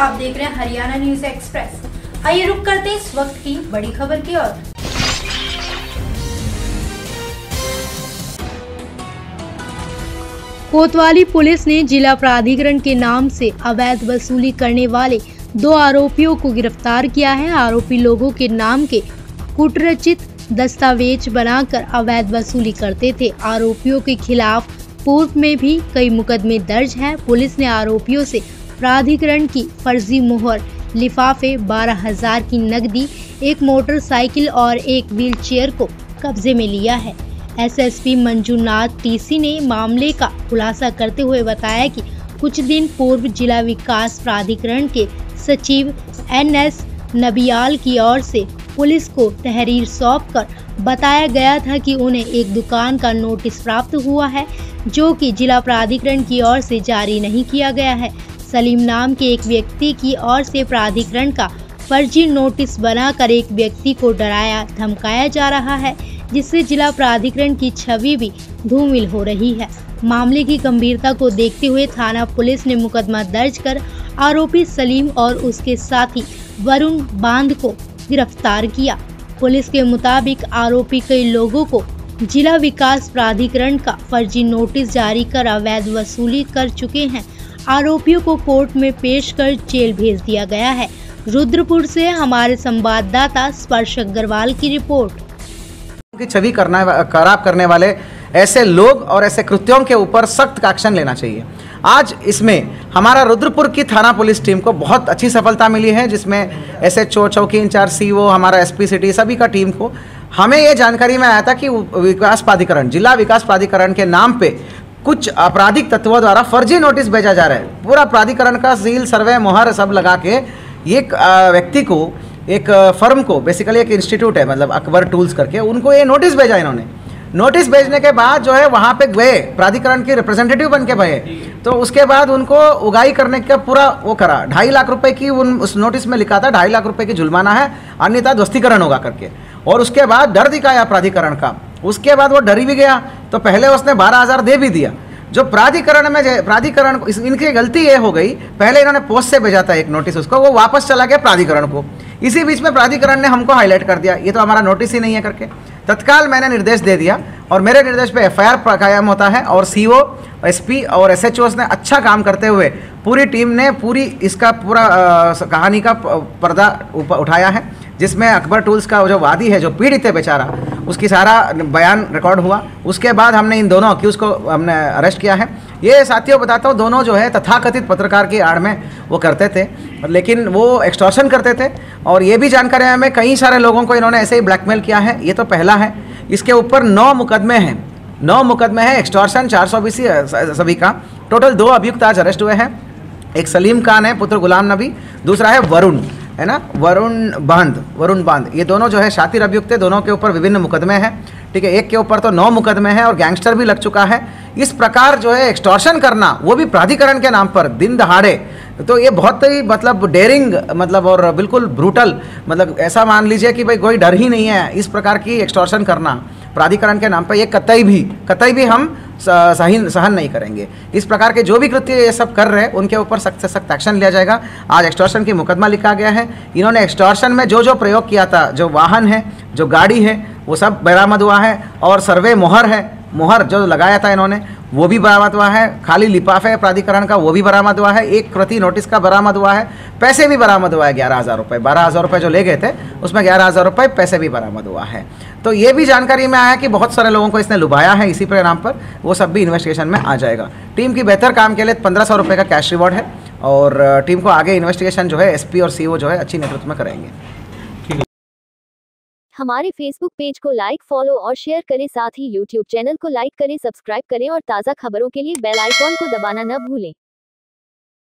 आप देख रहे हैं हरियाणा न्यूज एक्सप्रेस। आइए रुक करते हैं इस वक्त की बड़ी खबर की ओर। कोतवाली पुलिस ने जिला प्राधिकरण के नाम से अवैध वसूली करने वाले 2 आरोपियों को गिरफ्तार किया है। आरोपी लोगों के नाम के कूटरचित दस्तावेज बनाकर अवैध वसूली करते थे। आरोपियों के खिलाफ पूर्व में भी कई मुकदमे दर्ज हैं। पुलिस ने आरोपियों से प्राधिकरण की फर्जी मोहर, लिफाफे, 12,000 की नकदी, एक मोटरसाइकिल और एक व्हीलचेयर को कब्जे में लिया है। एसएसपी मंजूनाथ टीसी ने मामले का खुलासा करते हुए बताया कि कुछ दिन पूर्व जिला विकास प्राधिकरण के सचिव NS नबियाल की ओर से पुलिस को तहरीर सौंपकर बताया गया था कि उन्हें एक दुकान का नोटिस प्राप्त हुआ है, जो कि जिला प्राधिकरण की ओर से जारी नहीं किया गया है। सलीम नाम के एक व्यक्ति की ओर से प्राधिकरण का फर्जी नोटिस बनाकर एक व्यक्ति को डराया धमकाया जा रहा है, जिससे जिला प्राधिकरण की छवि भी धूमिल हो रही है। मामले की गंभीरता को देखते हुए थाना पुलिस ने मुकदमा दर्ज कर आरोपी सलीम और उसके साथी वरुण बांध को गिरफ्तार किया। पुलिस के मुताबिक आरोपी कई लोगों को जिला विकास प्राधिकरण का फर्जी नोटिस जारी कर अवैध वसूली कर चुके हैं। आरोपियों को कोर्ट में पेश कर जेल भेज दिया गया है। रुद्रपुर से हमारे संवाददाता स्पर्श अग्रवाल की रिपोर्ट। की छवि खराब करने वाले ऐसे लोग और ऐसे कृत्यों के ऊपर सख्त एक्शन लेना चाहिए। आज इसमें हमारा रुद्रपुर की थाना पुलिस टीम को बहुत अच्छी सफलता मिली है, जिसमें SHO, चौकी इंचार्ज, CO, हमारा SP सिटी, सभी का टीम को हमें ये जानकारी में आया था कि विकास प्राधिकरण, जिला विकास प्राधिकरण के नाम पे कुछ आपराधिक तत्वों द्वारा फर्जी नोटिस भेजा जा रहा है। पूरा प्राधिकरण का सील, सर्वे, मोहर सब लगा के एक व्यक्ति को, एक फर्म को, बेसिकली एक इंस्टीट्यूट है मतलब अकबर टूल्स करके, उनको ये नोटिस भेजा इन्होंने। नोटिस भेजने के बाद जो है वहाँ पे गए, प्राधिकरण के रिप्रेजेंटेटिव बन के गए, तो उसके बाद उनको उगाई करने का पूरा वो करा। 2.5 लाख रुपए की उस नोटिस में लिखा था 2.5 लाख रुपए की जुर्माना है, अन्यथा ध्वस्तीकरण होगा करके। और उसके बाद डर दिखाया प्राधिकरण का। उसके बाद वो डरी भी गया, तो पहले उसने 12,000 दे भी दिया। जो प्राधिकरण इनकी गलती ये हो गई, पहले इन्होंने पोस्ट से भेजा था एक नोटिस उसको, वो वापस चला गया प्राधिकरण को। इसी बीच में प्राधिकरण ने हमको हाईलाइट कर दिया, ये तो हमारा नोटिस ही नहीं है करके। तत्काल मैंने निर्देश दे दिया और मेरे निर्देश पे FIR कायम होता है। और CO, SP और SHOs ने अच्छा काम करते हुए पूरी टीम ने इसका पूरा कहानी का पर्दा उठाया है, जिसमें अकबर टूल्स का जो वादी है, जो पीड़ित है बेचारा, उसकी सारा बयान रिकॉर्ड हुआ। उसके बाद हमने इन दोनों अक्यूज को हमने अरेस्ट किया है। ये साथियों बताता हूँ, दोनों जो है तथाकथित पत्रकार की आड़ में वो करते थे, लेकिन वो एक्सटॉर्शन करते थे। और ये भी जानकारी है हमें, कई सारे लोगों को इन्होंने ऐसे ही ब्लैकमेल किया है। ये तो पहला है, इसके ऊपर 9 मुकदमे हैं। 9 मुकदमे हैं, एक्सटॉर्शन 420 सभी का। टोटल 2 अभियुक्त आज अरेस्ट हुए हैं। एक सलीम खान है, पुत्र गुलाम नबी, दूसरा है वरुण, है ना, वरुण बांध। ये दोनों जो है शातिर अभियुक्त है, दोनों के ऊपर विभिन्न मुकदमे हैं। ठीक है, एक के ऊपर तो 9 मुकदमे हैं और गैंगस्टर भी लग चुका है। इस प्रकार जो है एक्सटॉर्शन करना, वो भी प्राधिकरण के नाम पर दिन दहाड़े, तो ये बहुत ही मतलब डेयरिंग मतलब और बिल्कुल ब्रूटल, मतलब ऐसा मान लीजिए कि भाई कोई डर ही नहीं है। इस प्रकार की एक्सटॉर्शन करना प्राधिकरण के नाम पर, ये कतई भी हम सहन नहीं करेंगे। इस प्रकार के जो भी कृत्य ये सब कर रहे हैं, उनके ऊपर सख्त से सख्त एक्शन लिया जाएगा। आज एक्सटॉर्शन की मुकदमा लिखा गया है। इन्होंने एक्सटॉर्शन में जो प्रयोग किया था, जो वाहन है, जो गाड़ी है, वो सब बरामद हुआ है। और सर्वे मोहर जो लगाया था इन्होंने, वो भी बरामद हुआ है। खाली लिफाफे प्राधिकरण का, वो भी बरामद हुआ है। एक प्रति नोटिस का बरामद हुआ है। पैसे भी बरामद हुआ है 11,000 रुपये। 12,000 रुपये जो ले गए थे, उसमें 11,000 रुपये पैसे भी बरामद हुआ है। तो ये भी जानकारी में आया कि बहुत सारे लोगों को इसने लुभाया है इसी परिणाम पर। वो सब भी इन्वेस्टिगेशन में आ जाएगा। टीम की बेहतर काम के लिए 1,500 रुपये का कैश रिवॉर्ड है। और टीम को आगे इन्वेस्टिगेशन जो है SP और CO जो है अच्छी नेतृत्व में करेंगे। हमारे फेसबुक पेज को लाइक, फॉलो और शेयर करें। साथ ही YouTube चैनल को लाइक करें, सब्सक्राइब करें और ताज़ा खबरों के लिए बेल आइकॉन को दबाना न भूलें।